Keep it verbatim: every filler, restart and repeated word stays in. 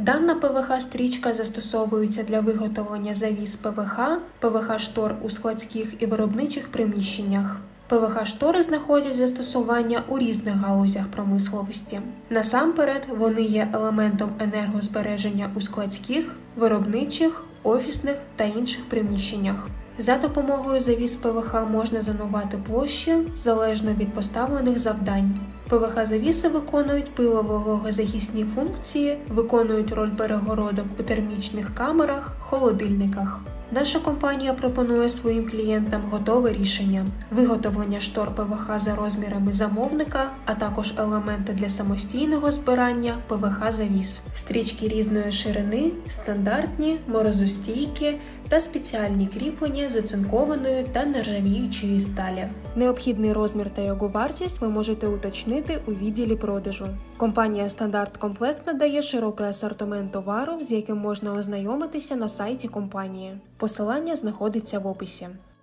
Дана ПВХ-стрічка застосовується для виготовлення завіс ПВХ, ПВХ-штор у складських і виробничих приміщеннях. ПВХ-штори знаходять застосування у різних галузях промисловості. Насамперед, вони є елементом енергозбереження у складських, виробничих, офісних та інших приміщеннях. За допомогою завіс ПВХ можна зонувати площі залежно від поставлених завдань. ПВХ-завіси виконують пилово-вологозахисні функції, виконують роль перегородок у термічних камерах, холодильниках. Наша компанія пропонує своїм клієнтам готове рішення – виготовлення штор ПВХ за розмірами замовника, а також елементи для самостійного збирання ПВХ-завіс. Стрічки різної ширини, стандартні, морозостійкі та спеціальні кріплення з оцинкованої та нержавіючої сталі. Необхідний розмір та його вартість ви можете уточнити у відділі продажу. Компанія Стандарт Комплект надає широкий асортимент товару, з яким можна ознайомитися на сайті компанії. Посилання знаходиться в описі.